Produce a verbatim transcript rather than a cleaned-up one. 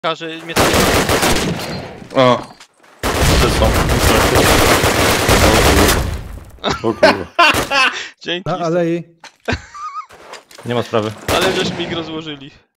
Każe mnie to nie... O. To są. O kurwa. Dzięki. Na alei. Nie ma sprawy. Ale żeśmy ich rozłożyli.